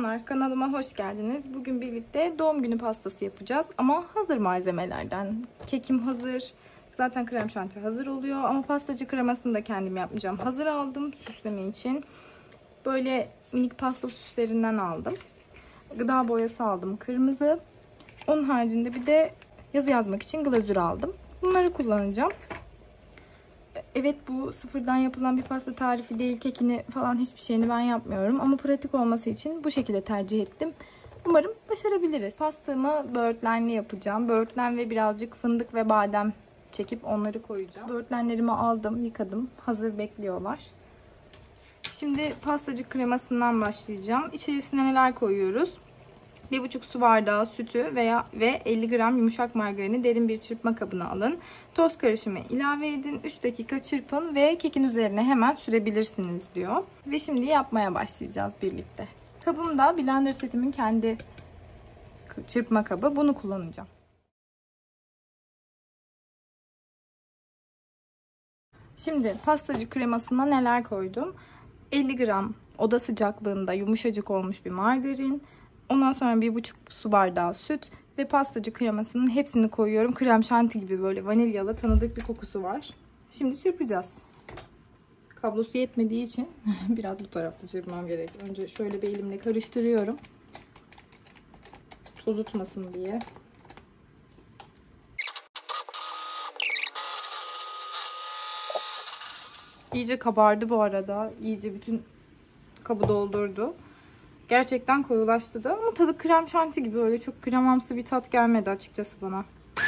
Selamlar, kanalıma hoş geldiniz. Bugün birlikte doğum günü pastası yapacağız ama hazır malzemelerden. Kekim hazır, zaten krem şanti hazır oluyor ama pastacı kremasını da kendim yapmayacağım. Hazır aldım süsleme için. Böyle minik pasta süslerinden aldım. Gıda boyası aldım, kırmızı. Onun haricinde bir de yazı yazmak için glazür aldım. Bunları kullanacağım. Evet, bu sıfırdan yapılan bir pasta tarifi değil. Kekini falan hiçbir şeyini ben yapmıyorum. Ama pratik olması için bu şekilde tercih ettim. Umarım başarabiliriz. Pastamı böğürtlenli yapacağım. Böğürtlen ve birazcık fındık ve badem çekip onları koyacağım. Böğürtlenlerimi aldım, yıkadım. Hazır bekliyorlar. Şimdi pastacı kremasından başlayacağım. İçerisine neler koyuyoruz? 1,5 su bardağı sütü ve 50 gram yumuşak margarini derin bir çırpma kabına alın. Toz karışımı ilave edin. 3 dakika çırpın ve kekin üzerine hemen sürebilirsiniz diyor. Ve şimdi yapmaya başlayacağız birlikte. Kabımda blender setimin kendi çırpma kabı. Bunu kullanacağım. Şimdi pastacı kremasına neler koydum? 50 gram oda sıcaklığında yumuşacık olmuş bir margarin. Ondan sonra 1,5 su bardağı süt ve pastacı kremasının hepsini koyuyorum. Krem şanti gibi böyle vanilyalı tanıdık bir kokusu var. Şimdi çırpacağız. Kablosu yetmediği için biraz bu tarafta çırpmam gerek. Önce şöyle bir elimle karıştırıyorum. Tozu tutmasın diye. İyice kabardı bu arada. İyice bütün kabı doldurdu. Gerçekten koyulaştı da ama tadı krem şanti gibi, öyle çok kremamsı bir tat gelmedi açıkçası bana.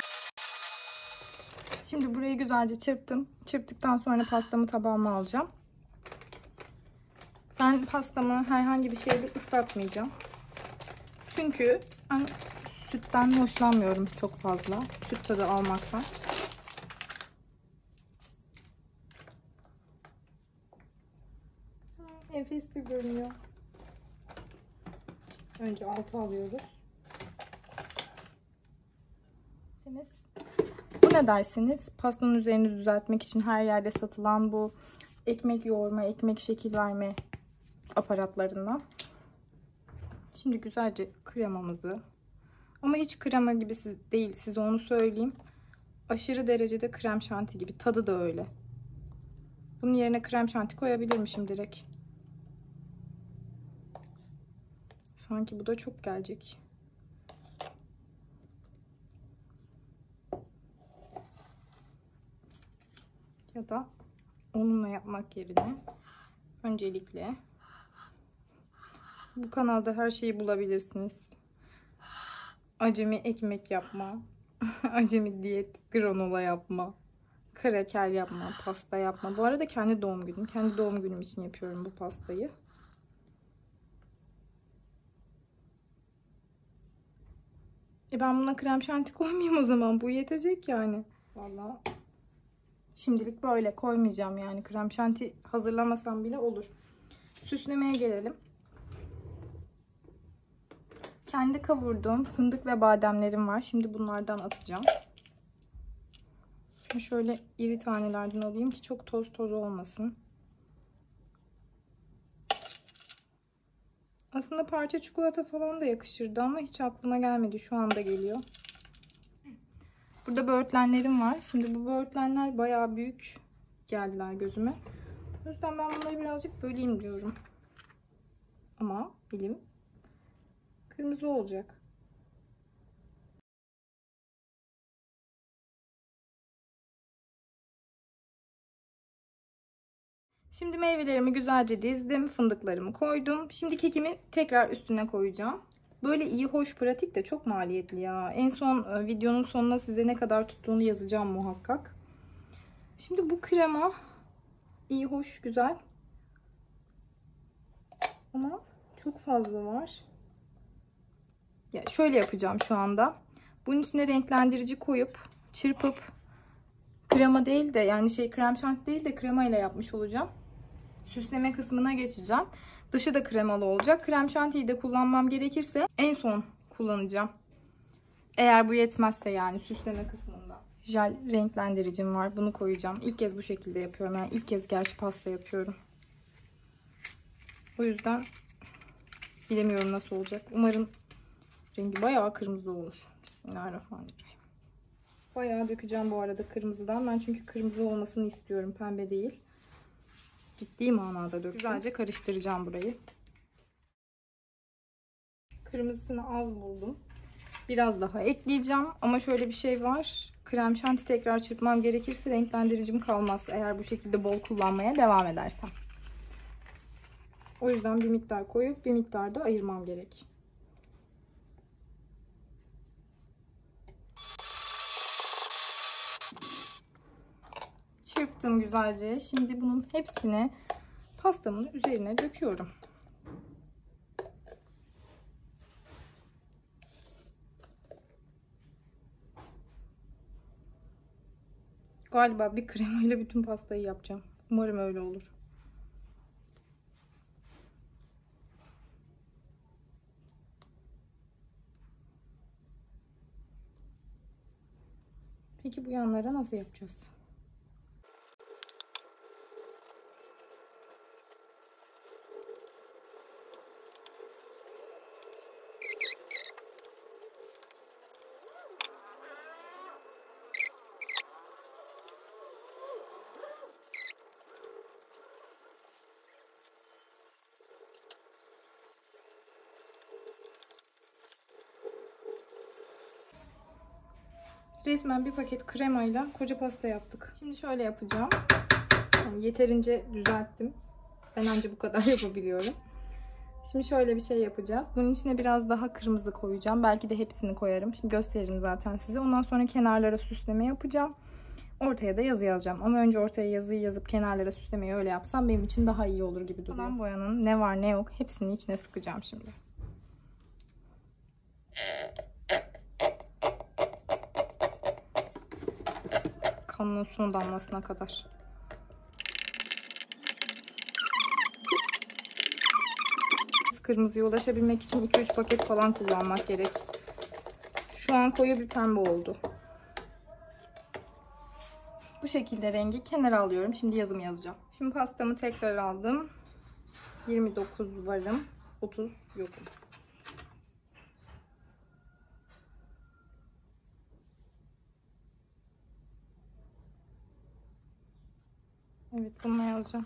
Şimdi burayı güzelce çırptım. Çırptıktan sonra pastamı tabağıma alacağım. Ben pastamı herhangi bir şeyle ıslatmayacağım. Çünkü ben sütten hoşlanmıyorum çok fazla. Süt tadı almaktan. Enfes bir görünüyor. Önce altı alıyoruz. Bu ne dersiniz? Pastanın üzerini düzeltmek için her yerde satılan bu ekmek yoğurma, ekmek şekil verme aparatlarından. Şimdi güzelce kremamızı, ama hiç krema gibi değil, size onu söyleyeyim. Aşırı derecede krem şanti gibi. Tadı da öyle. Bunun yerine krem şanti koyabilirmişim direkt. Sanki bu da çok gelecek. Ya da onunla yapmak yerine öncelikle bu kanalda her şeyi bulabilirsiniz. Acemi ekmek yapma, acemi diyet granola yapma, kraker yapma, pasta yapma. Bu arada kendi doğum günüm. Kendi doğum günüm için yapıyorum bu pastayı. Ben buna krem şanti koymayayım o zaman. Bu yetecek yani. Vallahi şimdilik böyle koymayacağım yani. Krem şanti hazırlamasam bile olur. Süslemeye gelelim. Kendi kavurduğum fındık ve bademlerim var. Şimdi bunlardan atacağım. Şöyle iri tanelerden alayım ki çok toz olmasın. Aslında parça çikolata falan da yakışırdı ama hiç aklıma gelmedi. Şu anda geliyor. Burada böğürtlenlerim var. Şimdi bu böğürtlenler bayağı büyük geldiler gözüme. O yüzden ben bunları birazcık böleyim diyorum. Ama elim kırmızı olacak. Şimdi meyvelerimi güzelce dizdim. Fındıklarımı koydum. Şimdi kekimi tekrar üstüne koyacağım. Böyle iyi, hoş, pratik de çok maliyetli ya. En son videonun sonuna size ne kadar tuttuğunu yazacağım muhakkak. Şimdi bu krema iyi, hoş, güzel. Ama çok fazla var. Ya şöyle yapacağım şu anda. Bunun içine renklendirici koyup çırpıp krema değil de, yani krem şanti değil de krema ile yapmış olacağım. Süsleme kısmına geçeceğim. Dışı da kremalı olacak. Krem şantiyi de kullanmam gerekirse en son kullanacağım. Eğer bu yetmezse yani süsleme kısmında. Jel renklendiricim var. Bunu koyacağım. İlk kez bu şekilde yapıyorum. Yani ilk kez gerçi pasta yapıyorum. O yüzden Bilemiyorum nasıl olacak. Umarım rengi bayağı kırmızı olur. Bismillahirrahmanirrahim. Bayağı dökeceğim bu arada kırmızıdan. Ben çünkü kırmızı olmasını istiyorum. Pembe değil. Ciddi manada döktüm. Güzelce karıştıracağım burayı. Kırmızısını az buldum. Biraz daha ekleyeceğim. Ama şöyle bir şey var. Krem şanti tekrar çırpmam gerekirse renklendiricim kalmaz. Eğer bu şekilde bol kullanmaya devam edersem. O yüzden bir miktar koyup bir miktar da ayırmam gerek. Çırptım güzelce. Şimdi bunun hepsini pastamın üzerine döküyorum. Galiba bir kremayla bütün pastayı yapacağım. Umarım öyle olur. Peki bu yanlara nasıl yapacağız? Resmen bir paket kremayla koca pasta yaptık. Şimdi şöyle yapacağım. Yani yeterince düzelttim. Ben anca bu kadar yapabiliyorum. Şimdi şöyle bir şey yapacağız. Bunun içine biraz daha kırmızı koyacağım. Belki de hepsini koyarım. Şimdi gösteririm zaten size. Ondan sonra kenarlara süsleme yapacağım. Ortaya da yazı yazacağım. Ama önce ortaya yazıyı yazıp kenarlara süslemeyi öyle yapsam benim için daha iyi olur gibi duruyor. Kalan boyanın ne var ne yok hepsini içine sıkacağım şimdi. Kanının son damlasına kadar. Kırmızıya ulaşabilmek için 2-3 paket falan kullanmak gerek. Şu an koyu bir pembe oldu. Bu şekilde rengi kenara alıyorum. Şimdi yazımı yazacağım. Şimdi pastamı tekrar aldım. 29 varım. 30 yokum. Evet, bununla yazacağım.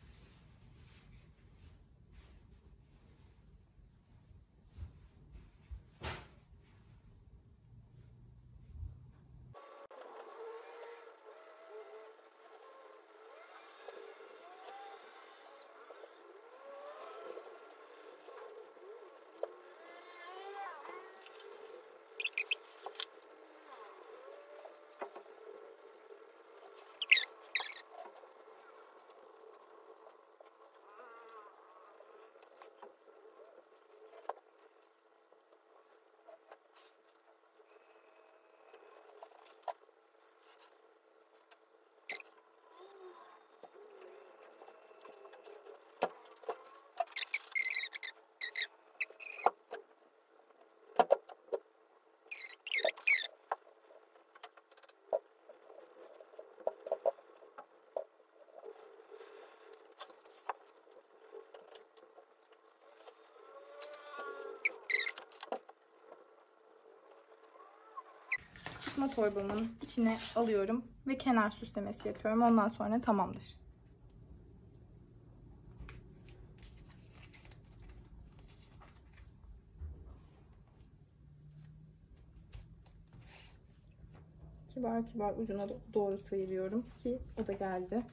Sıkma torbamın içine alıyorum ve kenar süslemesi yapıyorum. Ondan sonra tamamdır. Kibar kibar ucuna doğru sıyırıyorum ki o da geldi.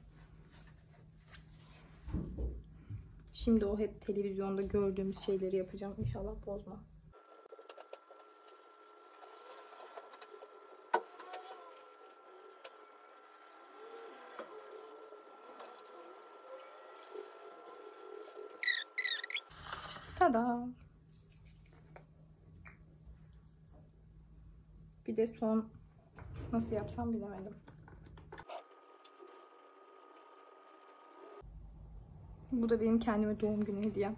Şimdi o hep televizyonda gördüğümüz şeyleri yapacağım. İnşallah bozma. Tada! Bir de son nasıl yapsam bilemedim. Bu da benim kendime doğum günü hediyem.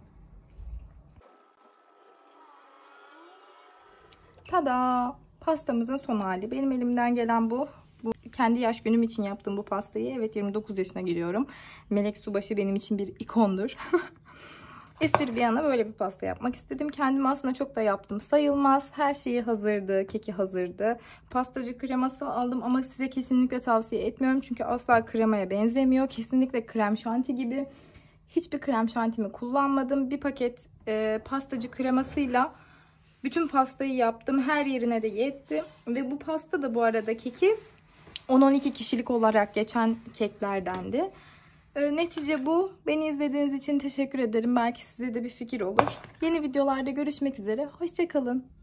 Tada! Pastamızın son hali. Benim elimden gelen bu. Bu kendi yaş günüm için yaptığım bu pastayı. Evet, 29 yaşına giriyorum. Melek Subaşı benim için bir ikondur. Espri bir yana böyle bir pasta yapmak istedim. Kendim aslında çok da yaptım sayılmaz. Her şeyi hazırdı, keki hazırdı. Pastacı kreması aldım ama size kesinlikle tavsiye etmiyorum. Çünkü asla kremaya benzemiyor. Kesinlikle krem şanti gibi. Hiçbir krem şantimi kullanmadım. Bir paket pastacı kremasıyla bütün pastayı yaptım. Her yerine de yetti. Ve bu pasta da bu arada keki 10-12 kişilik olarak geçen keklerdendi. Netice bu. Beni izlediğiniz için teşekkür ederim. Belki size de bir fikir olur. Yeni videolarda görüşmek üzere. Hoşça kalın.